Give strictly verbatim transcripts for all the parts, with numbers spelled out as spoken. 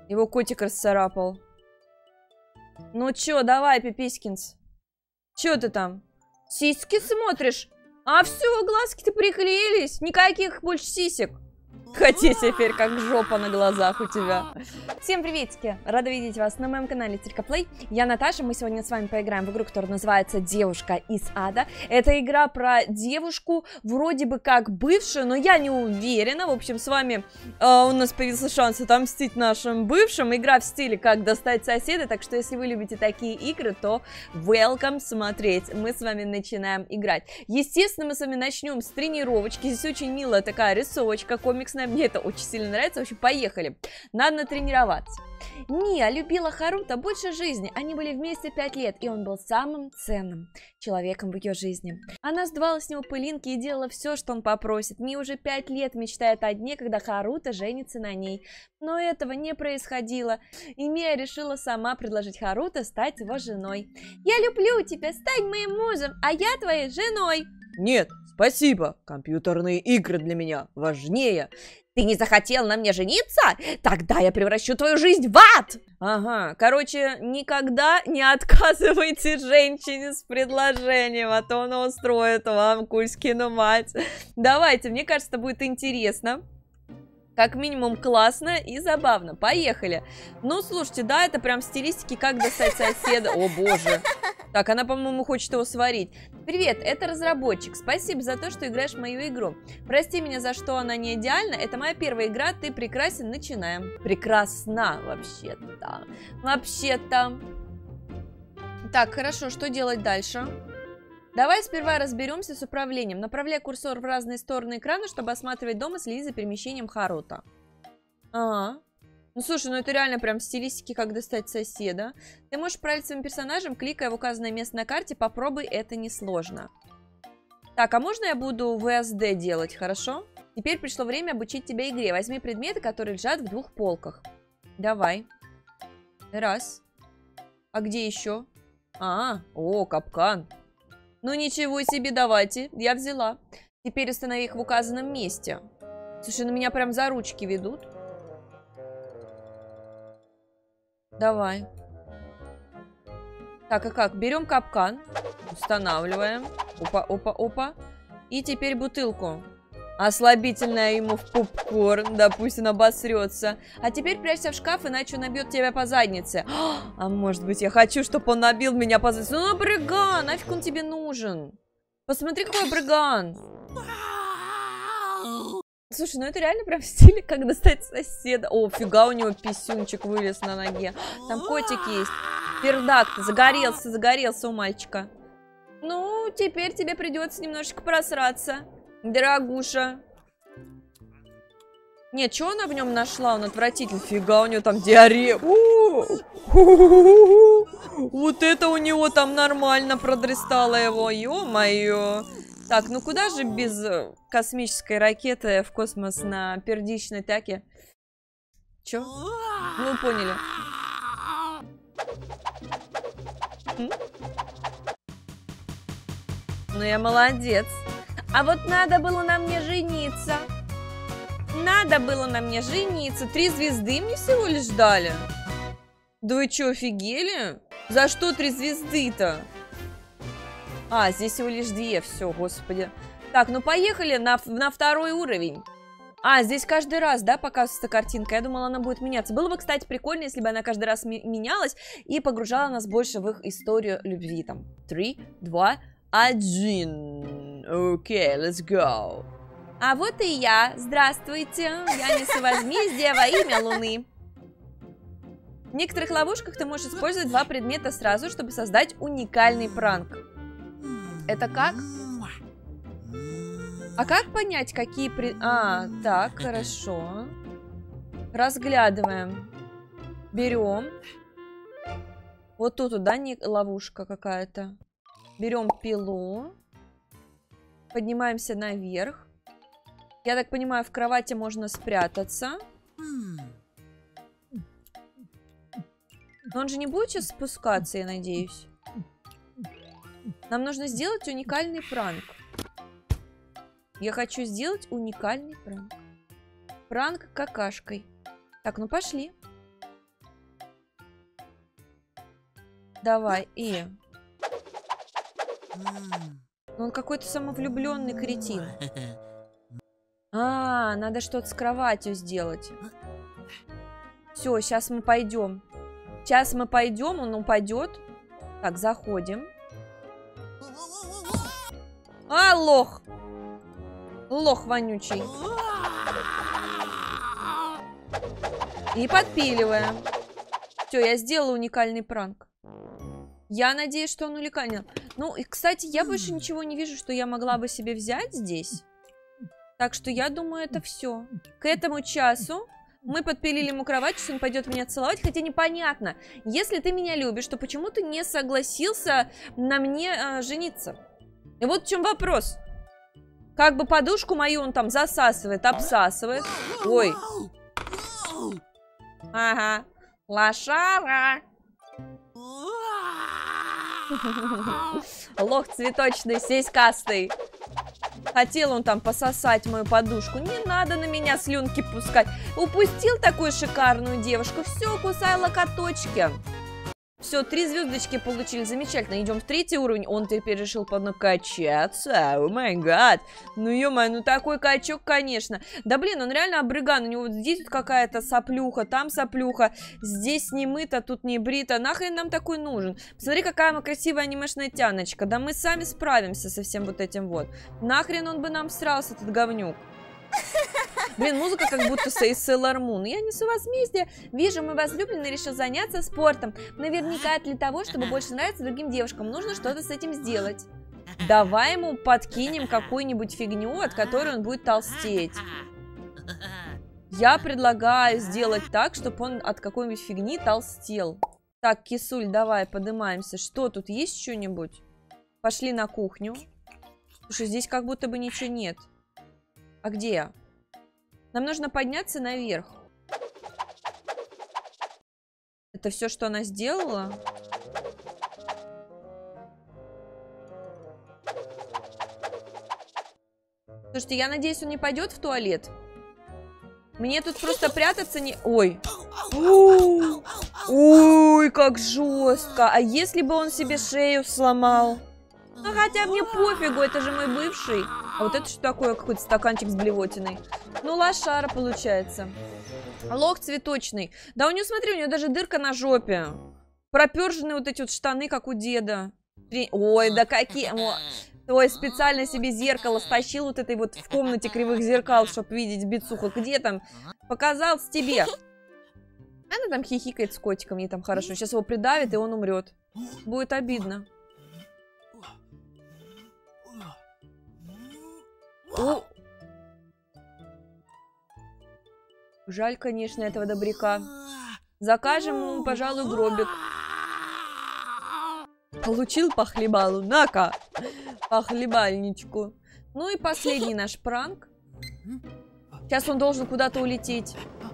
Его котик расцарапал. Ну чё, давай, Пипискинс. Чё ты там? Сиськи смотришь? А все, глазки-то приклеились. Никаких больше сисек. Хотя теперь как жопа на глазах у тебя. Всем приветики! Рада видеть вас на моем канале Циркоплей. Я Наташа, мы сегодня с вами поиграем в игру, которая называется «Девушка из ада». Это игра про девушку, вроде бы как бывшую, но я не уверена. В общем, с вами э, у нас появился шанс отомстить нашим бывшим. Игра в стиле «Как достать соседа», так что если вы любите такие игры, то welcome смотреть. Мы с вами начинаем играть. Естественно, мы с вами начнем с тренировочки. Здесь очень милая такая рисовочка комиксная. Мне это очень сильно нравится. В общем, поехали. Надо натренироваться. Мия любила Харуто больше жизни. Они были вместе пять лет, и он был самым ценным человеком в ее жизни. Она сдувала с него пылинки и делала все, что он попросит. Мия уже пять лет мечтает о дне, когда Харуто женится на ней. Но этого не происходило, и Мия решила сама предложить Харуто стать его женой. «Я люблю тебя, стань моим мужем, а я твоей женой!» Нет, спасибо, компьютерные игры для меня важнее. Ты не захотел на мне жениться? Тогда я превращу твою жизнь в ад! Ага, короче, никогда не отказывайте женщине с предложением, а то она устроит вам Кузькину мать. Давайте, мне кажется, это будет интересно. Как минимум классно и забавно. Поехали. Ну, слушайте, да, это прям в стилистике «Как достать соседа». О, боже. Так, она, по-моему, хочет его сварить. Привет, это разработчик. Спасибо за то, что играешь в мою игру. Прости меня за что она не идеальна. Это моя первая игра, ты прекрасен. Начинаем. Прекрасна, вообще-то. Вообще-то. Так, хорошо, что делать дальше? Давай сперва разберемся с управлением. Направляй курсор в разные стороны экрана, чтобы осматривать дом и следить за перемещением Харуто. Ага. Ну, слушай, ну это реально прям в стилистике «Как достать соседа». Ты можешь управлять своим персонажем, кликая в указанное место на карте. Попробуй, это несложно. Так, а можно я буду вэ эс дэ делать, хорошо? Теперь пришло время обучить тебя игре. Возьми предметы, которые лежат в двух полках. Давай. Раз. А где еще? А, о, капкан. Ну ничего себе, давайте. Я взяла. Теперь установи их в указанном месте. Слушай, ну меня прям за ручки ведут. Давай. Так, а как? Берем капкан. Устанавливаем. Опа, опа, опа. И теперь бутылку. Ослабительное ему в попкорн. Да пусть он обосрется. А теперь прячься в шкаф, иначе он набьет тебя по заднице. А может быть, я хочу, чтобы он набил меня по заднице. Ну, брыган, нафиг он тебе нужен? Посмотри, какой брыган. Слушай, ну это реально прям в стиле «Как достать соседа». О, фига, у него писюнчик вылез на ноге. Там котик есть. Пердак, загорелся, загорелся у мальчика. Ну, теперь тебе придется немножечко просраться, дорогуша. Нет, что она в нем нашла? Он отвратительный. Фига, у него там диарея. Вот это у него там нормально продрыстало его. Ё-моё. Так, ну куда же без космической ракеты в космос на пердичной таке? Чё? Ну, вы поняли. М? Ну, я молодец. А вот надо было на мне жениться. Надо было на мне жениться. Три звезды мне всего лишь дали. Да вы чё, офигели? За что три звезды-то? А, здесь всего лишь две. Все, господи. Так, ну поехали на, на второй уровень. А, здесь каждый раз, да, показывается картинка. Я думала, она будет меняться. Было бы, кстати, прикольно, если бы она каждый раз менялась и погружала нас больше в их историю любви. Там, три, два, один. Окей, let's go. А вот и я. Здравствуйте. Я несу возмездие во имя Луны. В некоторых ловушках ты можешь использовать два предмета сразу, чтобы создать уникальный пранк. Это как? А как понять, какие... При... А, так, хорошо. Разглядываем. Берем. Вот тут, да, не ловушка какая-то. Берем пилу. Поднимаемся наверх. Я так понимаю, в кровати можно спрятаться. Но он же не будет сейчас спускаться, я надеюсь. Нам нужно сделать уникальный пранк. Я хочу сделать уникальный пранк. Пранк какашкой. Так, ну пошли. Давай, и... Он какой-то самовлюбленный кретин. А, надо что-то с кроватью сделать. Все, сейчас мы пойдем. Сейчас мы пойдем, он упадет. Так, заходим. А, лох. Лох вонючий. И подпиливаем. Все, я сделала уникальный пранк. Я надеюсь, что он уникальный. Ну, и, кстати, я больше ничего не вижу, что я могла бы себе взять здесь. Так что я думаю, это все. К этому часу мы подпилили ему кровать, что он пойдет меня целовать. Хотя непонятно, если ты меня любишь, то почему ты не согласился на мне э, жениться? И вот в чем вопрос. Как бы подушку мою он там засасывает, обсасывает. Ой. Ага. Лошара. Лох цветочный, сиськастый. Хотел он там пососать мою подушку. Не надо на меня слюнки пускать. Упустил такую шикарную девушку. Все, кусай локоточки. Все, три звездочки получили. Замечательно. Идем в третий уровень. Он теперь решил понакачаться. О май гад. Ну, ё-моё, ну такой качок, конечно. Да блин, он реально обрыган. У него вот здесь вот какая-то соплюха, там соплюха. Здесь не мыто, тут не брито. Нахрен нам такой нужен? Посмотри, какая мы красивая анимешная тяночка. Да мы сами справимся со всем вот этим вот. Нахрен он бы нам срался, этот говнюк. Блин, музыка как будто с Sailor Moon. Я несу возмездие. Вижу, мой возлюбленный решил заняться спортом. Наверняка для того, чтобы больше нравиться другим девушкам, нужно что-то с этим сделать. Давай ему подкинем какую-нибудь фигню, от которой он будет толстеть. Я предлагаю сделать так, чтобы он от какой-нибудь фигни толстел. Так, кисуль, давай, поднимаемся. Что, тут есть что-нибудь? Пошли на кухню. Слушай, здесь как будто бы ничего нет. А где я? Нам нужно подняться наверх. Это все, что она сделала? Слушайте, я надеюсь, он не пойдет в туалет. Мне тут просто прятаться не... Ой. Ой, как жестко. А если бы он себе шею сломал? Ну, хотя мне пофигу, это же мой бывший. А вот это что такое? Какой-то стаканчик с блевотиной. Ну, лошара получается. Лох цветочный. Да у него, смотри, у него даже дырка на жопе. Проперженные вот эти вот штаны, как у деда. Ой, да какие... Ой, специально себе зеркало стащил вот этой вот в комнате кривых зеркал, чтобы видеть бицуху. Где там? Показался тебе. Она там хихикает с котиком, ей там хорошо. Сейчас его придавит, и он умрет. Будет обидно. О! Жаль, конечно, этого добряка. Закажем ему, пожалуй, гробик. Получил по хлебалу. На-ка! По хлебальничку. Ну и последний наш пранк. Сейчас он должен куда-то улететь.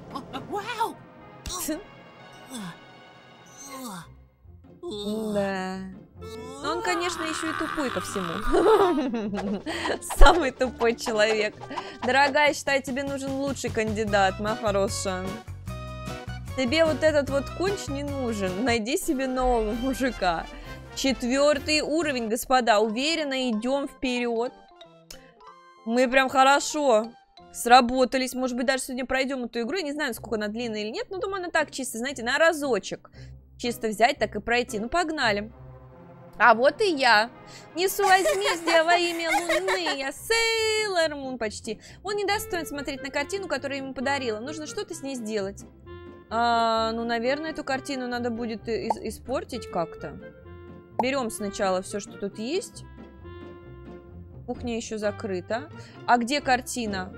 Да. Но он, конечно, еще и тупой ко всему. Самый тупой человек. Дорогая, считай, тебе нужен лучший кандидат, моя хорошая. Тебе вот этот вот конч не нужен. Найди себе нового мужика. Четвертый уровень, господа. Уверенно идем вперед. Мы прям хорошо сработались. Может быть, даже сегодня пройдем эту игру. Я не знаю, сколько она длинная или нет. Но думаю, она так чисто, знаете, на разочек. Чисто взять, так и пройти. Ну, погнали. А вот и я. Несу возмездие во имя Луны. Я Sailor Moon почти. Он не достоин смотреть на картину, которую я ему подарила. Нужно что-то с ней сделать. А, ну, наверное, эту картину надо будет испортить как-то. Берем сначала все, что тут есть. Кухня еще закрыта. А где картина?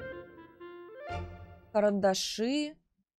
Карандаши.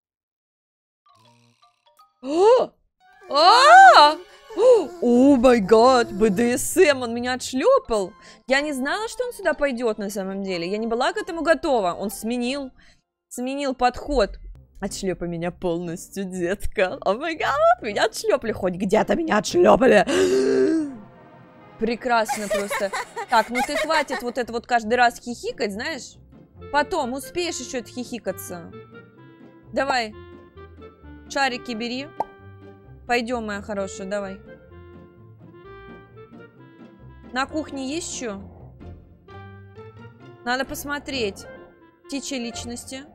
О! А! О май гад, бэ дэ эс эм, он меня отшлепал. Я не знала, что он сюда пойдет на самом деле. Я не была к этому готова. Он сменил, сменил подход. Отшлепай меня полностью, детка. О май гад, меня отшлепали. Хоть где-то меня отшлепали. Прекрасно просто. Так, ну ты хватит вот это вот каждый раз хихикать, знаешь? Потом успеешь еще это хихикаться. Давай. Шарики бери. Пойдем, моя хорошая, давай. На кухне есть что? Надо посмотреть. Птичьи личности.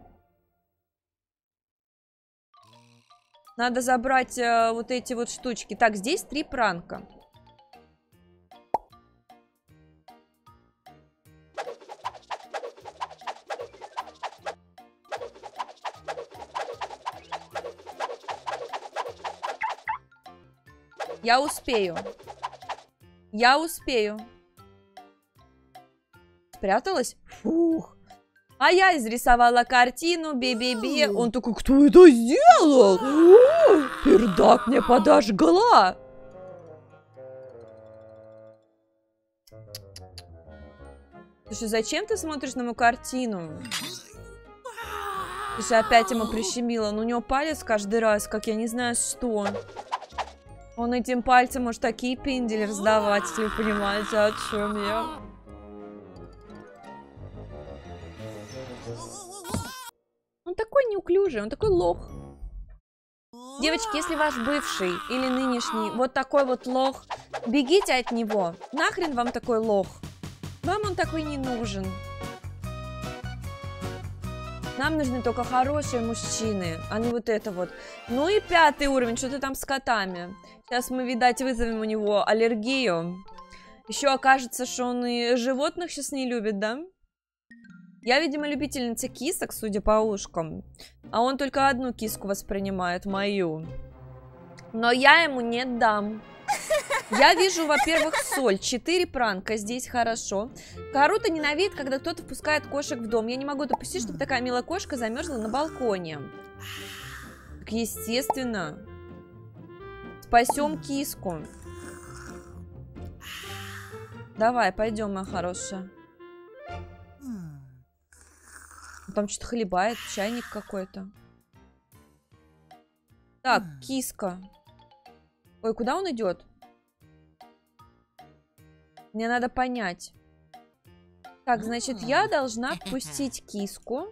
Надо забрать э, вот эти вот штучки. Так, здесь три пранка. Я успею. Я успею. Спряталась? Фух. А я изрисовала картину, би-би-би. Он такой, кто это сделал? Пердак мне подожгла. Слушай, зачем ты смотришь на мою картину? Слушай, опять ему прищемило. Ну, у него палец каждый раз, как я не знаю что. Он этим пальцем может такие пиндели раздавать, если вы понимаете, о чем я. Он такой неуклюжий, он такой лох. Девочки, если ваш бывший или нынешний вот такой вот лох, бегите от него. Нахрен вам такой лох? Вам он такой не нужен. Нам нужны только хорошие мужчины, а не вот это вот. Ну и пятый уровень, что ты там с котами? Сейчас мы, видать, вызовем у него аллергию. Еще окажется, что он и животных сейчас не любит, да? Я, видимо, любительница кисок, судя по ушкам. А он только одну киску воспринимает, мою. Но я ему не дам. Я вижу, во-первых, соль. Четыре пранка, здесь хорошо. Карута ненавидит, когда кто-то впускает кошек в дом. Я не могу допустить, чтобы такая милая кошка замерзла на балконе. Так, естественно. Спасем киску. Давай, пойдем, моя хорошая. Там что-то хлебает, чайник какой-то. Так, киска. Ой, куда он идет? Мне надо понять. Так, значит, я должна впустить киску.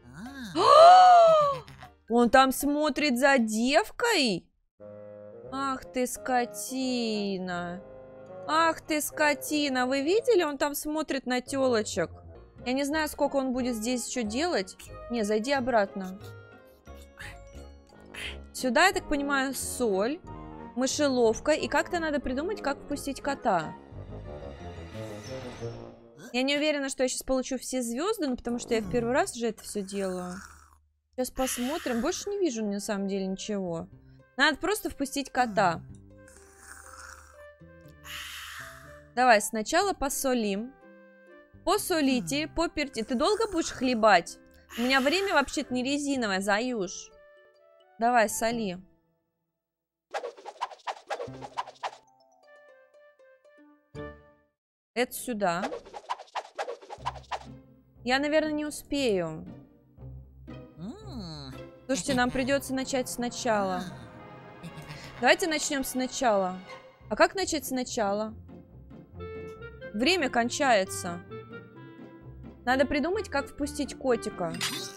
Он там смотрит за девкой? Ах ты, скотина. Ах ты, скотина. Вы видели? Он там смотрит на телочек. Я не знаю, сколько он будет здесь еще делать. Не, зайди обратно. Сюда, я так понимаю, соль, мышеловка. И как-то надо придумать, как впустить кота. Я не уверена, что я сейчас получу все звезды, ну, потому что я в первый раз уже это все делаю. Сейчас посмотрим. Больше не вижу, на самом деле, ничего. Надо просто впустить кота. Давай, сначала посолим. Посолите, поперти. Ты долго будешь хлебать? У меня время вообще-то не резиновое, Заюш. Давай, соли. Это сюда. Я, наверное, не успею. Слушайте, нам придется начать сначала. Давайте начнем сначала. А как начать сначала? Время кончается. Надо придумать, как впустить котика.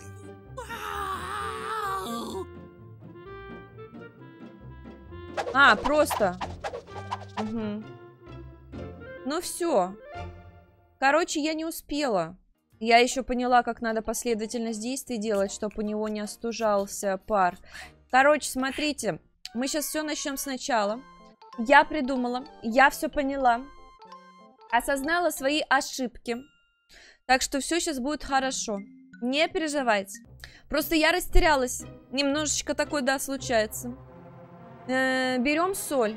А, просто. Угу. Ну все. Короче, я не успела. Я еще поняла, как надо последовательность действий делать, чтобы у него не остужался пар. Короче, смотрите. Мы сейчас все начнем сначала. Я придумала, я все поняла. Осознала свои ошибки. Так что все сейчас будет хорошо. Не переживайте. Просто я растерялась. Немножечко такое, да, случается. Э-э, берем соль.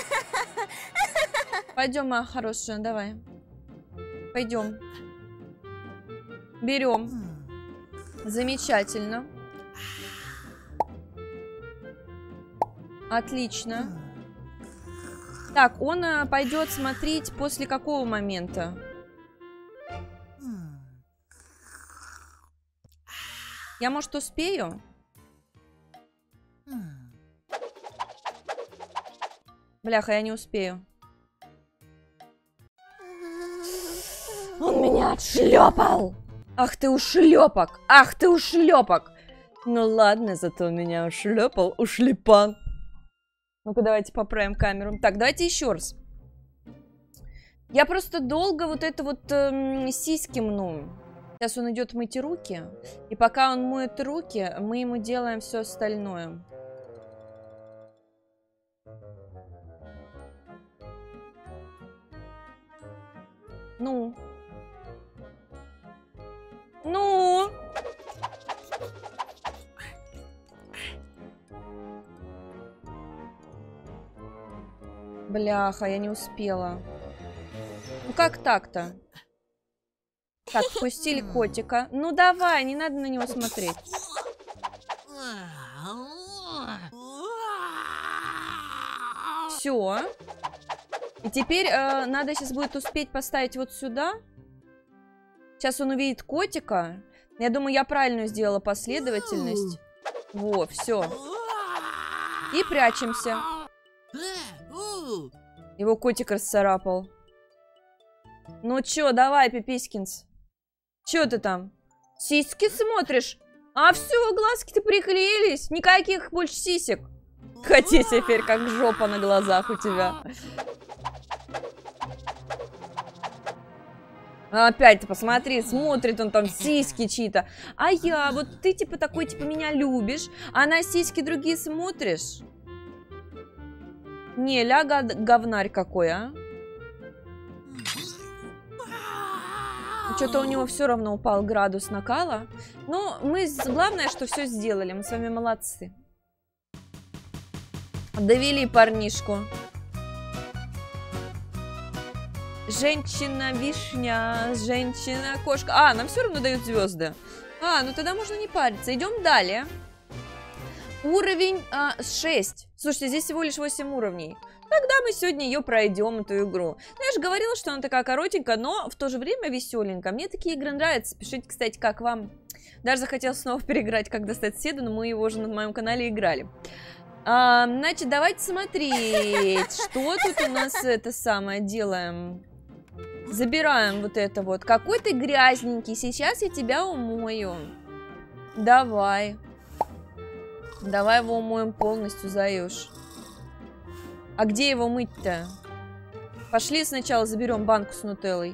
Пойдем, моя хорошая, давай. Пойдем. Берем. Замечательно. Отлично. Так, он а, пойдет смотреть после какого момента? Я, может, успею? Бляха, я не успею. Он меня отшлепал! Ах ты ушлепок! Ах ты ушлепок! Ну ладно, зато меня ушлепал ушлепан. Ну-ка, давайте поправим камеру. Так, давайте еще раз. Я просто долго вот это вот эм, сиськи мну. Сейчас он идет мыть руки. И пока он моет руки, мы ему делаем все остальное. Ну. Ну. Бляха, я не успела. Ну как так-то? Так, впустили котика. Ну давай, не надо на него смотреть. Все. И теперь э, надо сейчас будет успеть поставить вот сюда. Сейчас он увидит котика. Я думаю, я правильно сделала последовательность. Во, все. И прячемся. Его котик расцарапал. Ну чё, давай, Пипискинс. Чё ты там? Сиськи смотришь? А все, глазки-то приклеились. Никаких больше сисек. Хотя теперь как жопа на глазах у тебя. Опять ты посмотри, смотрит он там, сиськи чьи-то. А я, вот ты типа такой, типа меня любишь, а на сиськи другие смотришь? Не, ля говнарь какой, а? Что-то у него все равно упал градус накала. Но мы, главное, что все сделали, мы с вами молодцы. Довели парнишку. Женщина-вишня, женщина-кошка. А, нам все равно дают звезды. А, ну тогда можно не париться. Идем далее. Уровень а, шесть. Слушайте, здесь всего лишь восемь уровней. Тогда мы сегодня ее пройдем, эту игру. Ну, я же говорила, что она такая коротенькая, но в то же время веселенькая. Мне такие игры нравятся. Пишите, кстати, как вам. Даже захотелось снова переиграть, как достать седу, но мы его уже на моем канале играли. А, значит, давайте смотреть, что тут у нас это самое делаем. Забираем вот это вот. Какой ты грязненький. Сейчас я тебя умою. Давай. Давай его умоем полностью, Заюш. А где его мыть-то? Пошли сначала заберем банку с нутеллой.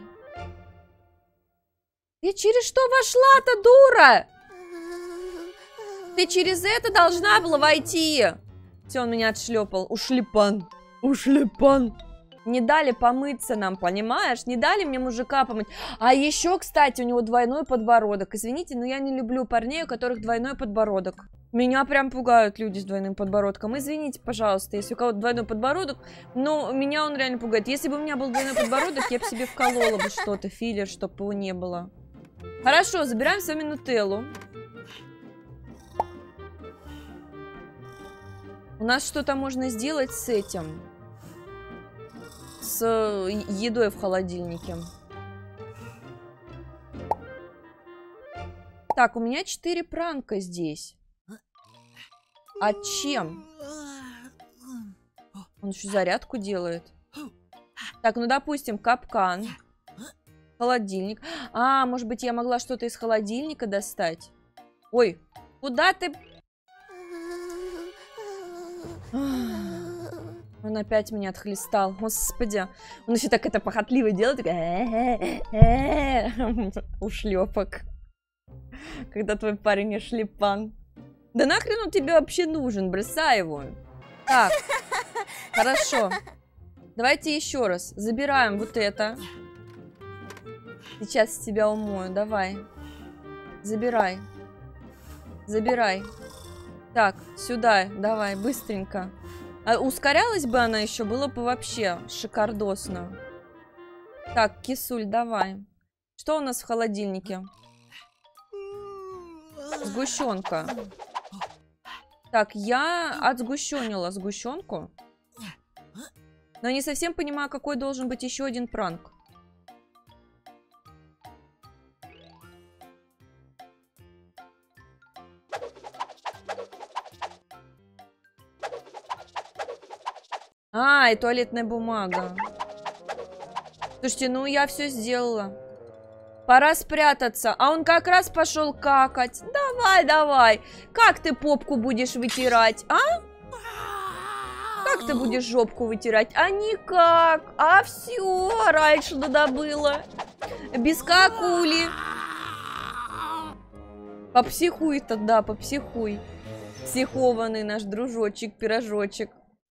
Ты через что вошла-то, дура? Ты через это должна была войти. Все, он меня отшлепал. Ушлепан. Ушлепан. Не дали помыться нам, понимаешь? Не дали мне мужика помыть. А еще, кстати, у него двойной подбородок. Извините, но я не люблю парней, у которых двойной подбородок. Меня прям пугают люди с двойным подбородком. Извините, пожалуйста, если у кого-то двойной подбородок, но меня он реально пугает. Если бы у меня был двойной подбородок, я бы себе вколола бы что-то, филлер, чтобы его не было. Хорошо, забираем с вами нутеллу. У нас что-то можно сделать с этим. С едой в холодильнике. Так, у меня четыре пранка здесь. А чем? Он еще зарядку делает. Так, ну допустим, капкан. Холодильник. А, может быть, я могла что-то из холодильника достать? Ой, куда ты... Он опять меня отхлестал. Господи. Он еще так это похотливо делает. Ушлепок. Когда твой парень не шлепан. Да нахрен он тебе вообще нужен? Бросай его. Так. Хорошо. Давайте еще раз. Забираем вот это. Сейчас тебя умою. Давай. Забирай. Забирай. Так, сюда. Давай, быстренько. А ускорялась бы она еще, было бы вообще шикардосно. Так, кисуль, давай. Что у нас в холодильнике? Сгущенка. Так, я отсгущенила сгущенку. Но не совсем понимаю, какой должен быть еще один пранк. А, и туалетная бумага. Слушайте, ну я все сделала. Пора спрятаться. А он как раз пошел какать. Давай, давай. Как ты попку будешь вытирать, а? Как ты будешь жопку вытирать? А никак. А все, раньше надо было. Без какули. Попсихуй тогда, попсихуй. Психованный наш дружочек-пирожочек.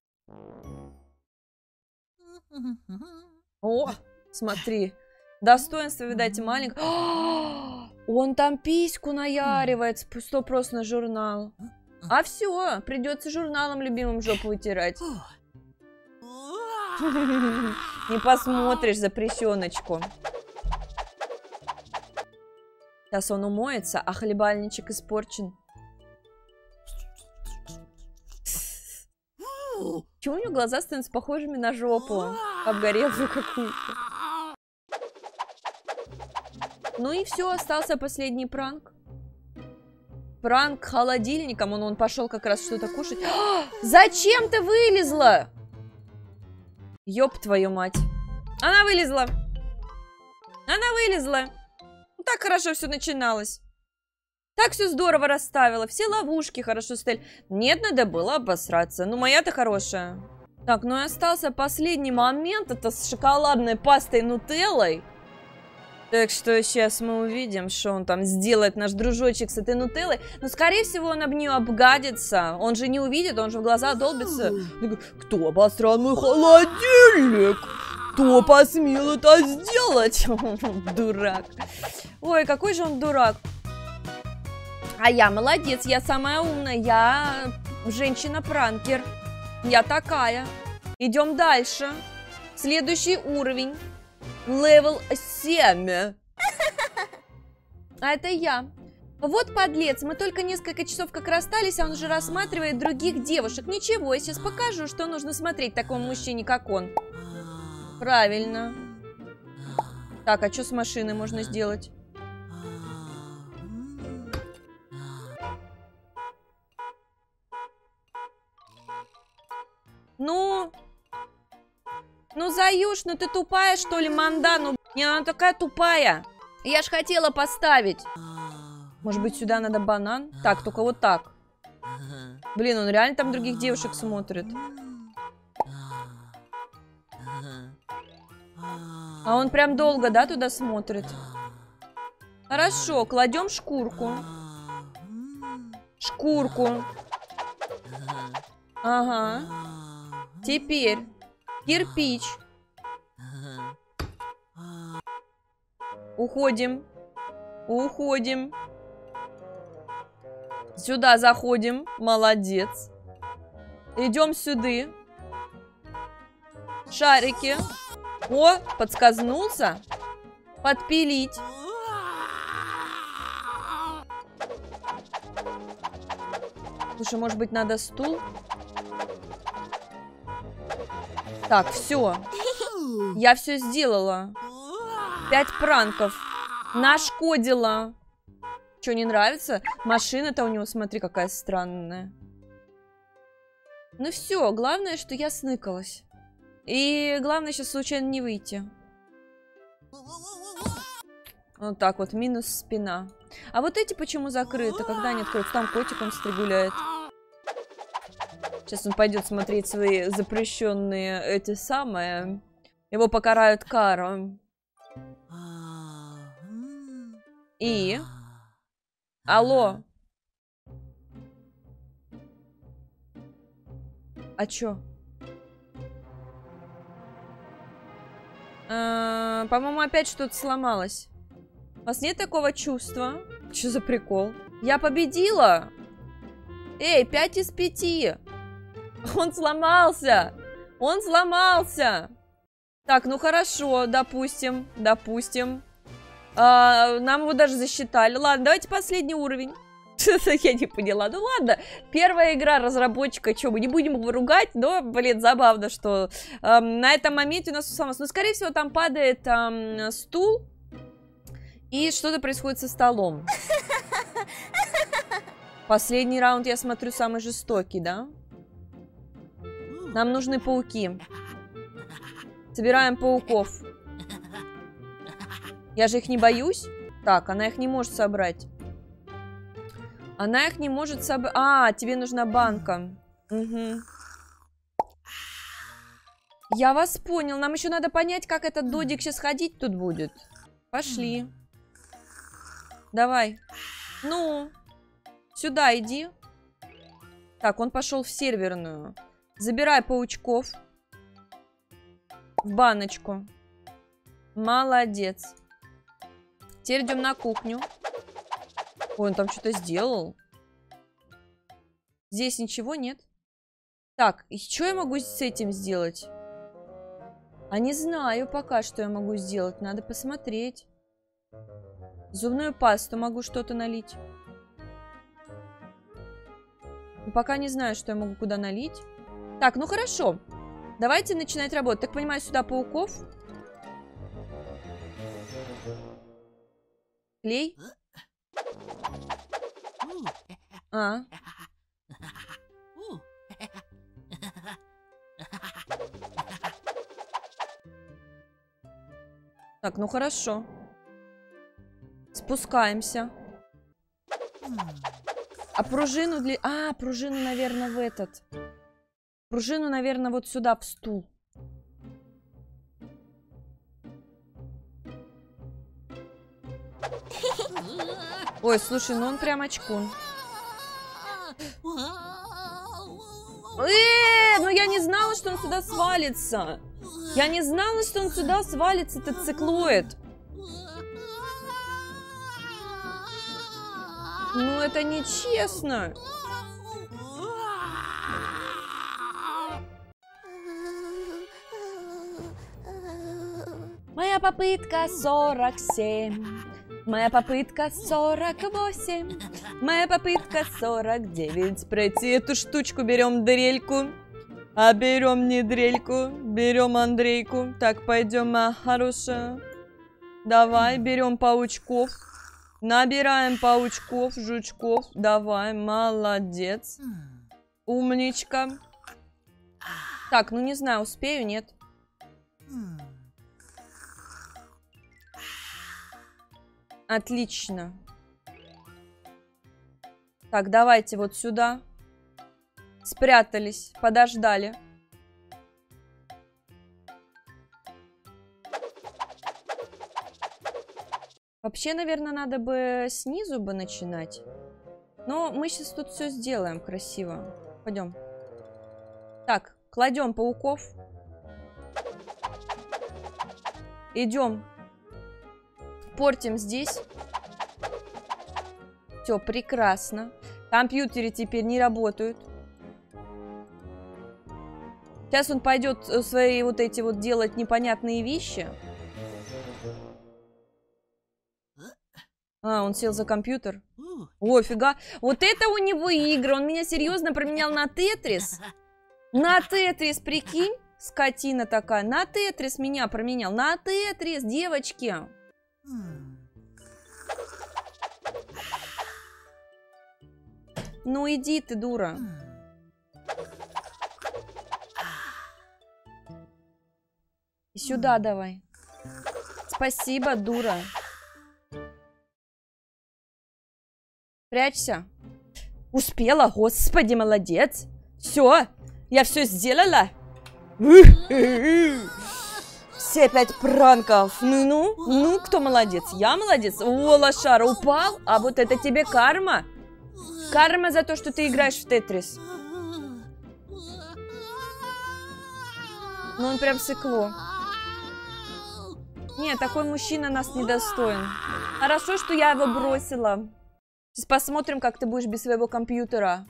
О, смотри. Достоинство, видать, маленькое. Он там письку наяривает. Сто просто на журнал. А все, придется журналом любимым жопу вытирать. Не посмотришь запрещеночку. Сейчас он умоется, а хлебальничек испорчен. Чего у него глаза становятся похожими на жопу? Обгорелую какую-то. Ну и все, остался последний пранк. Пранк холодильником. Он, он пошел как раз что-то кушать. А, зачем ты вылезла? Ёб твою мать. Она вылезла. Она вылезла. Так хорошо все начиналось. Так все здорово расставила. Все ловушки хорошо стояли. Нет, надо было обосраться. Ну, моя-то хорошая. Так, ну и остался последний момент. Это с шоколадной пастой нутеллой. Так что сейчас мы увидим, что он там сделает, наш дружочек с этой нутеллой. Но, скорее всего, он об нее обгадится. Он же не увидит, он же в глаза долбится. Кто обосрал мой холодильник? Кто посмел это сделать? Дурак. Ой, какой же он дурак. А я молодец, я самая умная, я женщина-пранкер. Я такая. Идем дальше. Следующий уровень. Левел семь. А это я. Вот подлец, мы только несколько часов как расстались, а он уже рассматривает других девушек. Ничего, я сейчас покажу, что нужно смотреть такому мужчине, как он. Правильно. Так, а что с машиной можно сделать? Ну... Ну, Заюш, ну ты тупая, что ли, манда? Ну, не, она такая тупая. Я ж хотела поставить. Может быть, сюда надо банан? Так, только вот так. Блин, он реально там других девушек смотрит. А он прям долго, да, туда смотрит? Хорошо, кладем шкурку. Шкурку. Ага. Теперь кирпич. Уходим. Уходим. Сюда заходим. Молодец. Идем сюда. Шарики. О, подскользнулся. Подпилить. Слушай, может быть, надо стул? Так, все. Я все сделала. Пять пранков. Нашкодила. Что, не нравится? Машина-то у него, смотри, какая странная. Ну все, главное, что я сныкалась. И главное сейчас случайно не выйти. Вот так вот, минус спина. А вот эти почему закрыты? Когда они откроются? Там котик он стригуляет. Сейчас он пойдет смотреть свои запрещенные эти самые. Его покарают каром. И... Алло. А чё? А, по-моему, опять что-то сломалось. У вас нет такого чувства? Что за прикол? Я победила! Эй, пять из пяти! Он сломался! Он сломался! Так, ну хорошо, допустим, допустим. А, нам его даже засчитали. Ладно, давайте последний уровень. Я не поняла. Ну ладно, первая игра разработчика, что, мы не будем его ругать, но, блин, забавно, что э, на этом моменте у нас сломалось. Но, скорее всего, там падает э, стул, и что-то происходит со столом. Последний раунд, я смотрю, самый жестокий, да? Нам нужны пауки. Собираем пауков. Я же их не боюсь. Так, она их не может собрать. Она их не может собрать. А, тебе нужна банка. Угу. Я вас понял. Нам еще надо понять, как этот додик сейчас ходить тут будет. Пошли. Давай. Ну, сюда иди. Так, он пошел в серверную. Забирай паучков. В баночку. Молодец. Теперь идем на кухню. Ой, он там что-то сделал. Здесь ничего нет. Так, и что я могу с этим сделать? А не знаю пока, что я могу сделать. Надо посмотреть. Зубную пасту могу что-то налить. Но пока не знаю, что я могу куда налить. Так, ну хорошо. Давайте начинать работать. Так понимаю, сюда пауков. Клей. А. Так, ну хорошо. Спускаемся. А пружину для... А, пружину, наверное, в этот. Пружину, наверное, вот сюда, в стул. Ой, слушай, ну он прям очкун. Э, ну я не знала, что он сюда свалится. Я не знала, что он сюда свалится, этот циклоид. Ну это нечестно. Моя попытка сорок семь. Моя попытка сорок восемь. Моя попытка сорок девять. Пройти эту штучку. Берем дрельку. А берем не дрельку. Берем Андрейку. Так, пойдем, моя хорошая. Давай, берем паучков. Набираем паучков, жучков. Давай, молодец. Умничка. Так, ну не знаю, успею, нет? Отлично. Так, давайте вот сюда. Спрятались, подождали. Вообще, наверное, надо бы снизу бы начинать. Но мы сейчас тут все сделаем красиво. Пойдем. Так, кладем пауков. Идем. Портим здесь. Все, прекрасно. Компьютеры теперь не работают. Сейчас он пойдет свои вот эти вот делать непонятные вещи. А, он сел за компьютер. О, фига. Вот это у него игры. Он меня серьезно променял на Тетрис. На Тетрис, прикинь. Скотина такая. На Тетрис меня променял. На Тетрис, девочки. Ну иди ты, дура. И сюда давай. Спасибо, дура. Прячься. Успела, господи, молодец. Все, я все сделала. Все пять пранков. Ну-ну, ну, кто молодец? Я молодец. О, лошара, упал. А вот это тебе карма. Карма за то, что ты играешь в Тетрис. Ну, он прям сыкло. Нет, такой мужчина нас недостоин. Хорошо, что я его бросила. Сейчас посмотрим, как ты будешь без своего компьютера.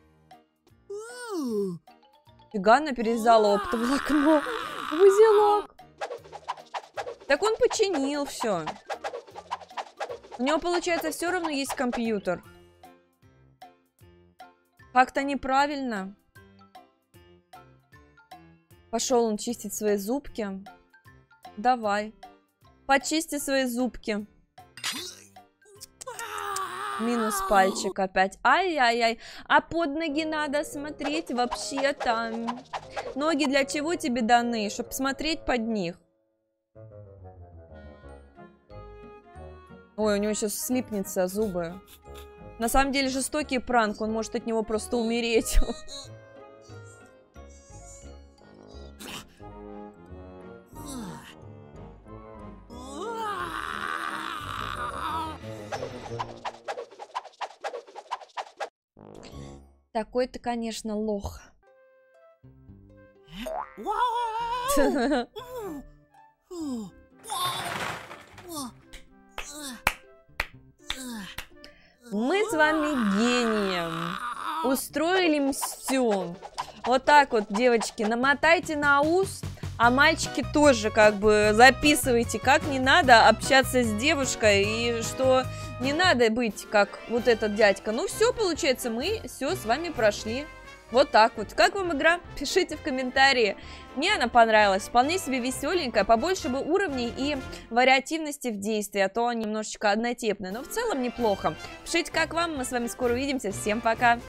Фига, она перевязала оптоволокно в узелок. Так он починил все. У него, получается, все равно есть компьютер. Как-то неправильно. Пошел он чистить свои зубки. Давай. Почисти свои зубки. Минус пальчик опять. Ай-яй-яй. А под ноги надо смотреть вообще-то. Ноги для чего тебе даны? Чтобы смотреть под них. Ой, у него сейчас слипнется зубы. На самом деле жестокий пранк. Он может от него просто умереть. такой ты, конечно, лох. Мы с вами гением устроили мстю. Вот так вот, девочки, намотайте на ус, а мальчики тоже как бы записывайте, как не надо общаться с девушкой и что не надо быть как вот этот дядька. Ну все, получается, мы все с вами прошли. Вот так вот. Как вам игра? Пишите в комментарии. Мне она понравилась. Вполне себе веселенькая. Побольше бы уровней и вариативности в действии. А то немножечко однотипная. Но в целом неплохо. Пишите, как вам. Мы с вами скоро увидимся. Всем пока.